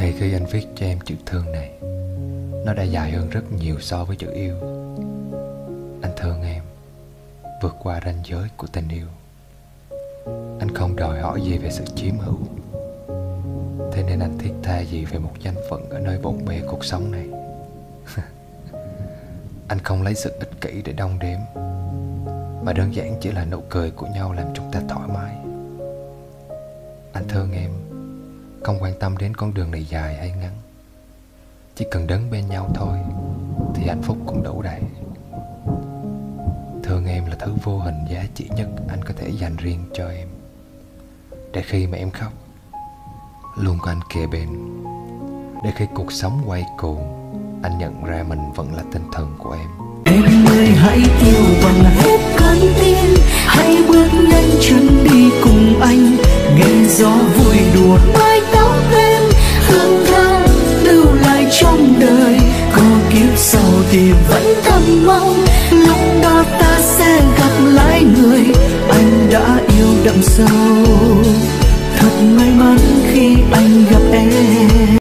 thì khi anh viết cho em chữ thương này, nó đã dài hơn rất nhiều so với chữ yêu. Anh thương em, vượt qua ranh giới của tình yêu. Anh không đòi hỏi gì về sự chiếm hữu, thế nên anh thiết tha gì về một danh phận ở nơi bộn bề cuộc sống này. Anh không lấy sự ích kỷ để đong đếm, mà đơn giản chỉ là nụ cười của nhau làm chúng ta thoải mái. Anh thương em, không quan tâm đến con đường này dài hay ngắn, chỉ cần đứng bên nhau thôi thì hạnh phúc cũng đủ đầy. Thương em là thứ vô hình giá trị nhất anh có thể dành riêng cho em, để khi mà em khóc luôn có anh kề bên, để khi cuộc sống quay cuồng anh nhận ra mình vẫn là tinh thần của em. Em ơi hãy yêu bằng hết con tim, hãy bước nhanh chân đi cùng anh, nghe gió vui đùa mái tóc em, hương thơm lưu lại trong đời. Có kiếp sau thì vẫn thầm mong lúc đó ta sẽ gặp lại người anh đã yêu đậm sâu. Thật may mắn khi anh gặp em.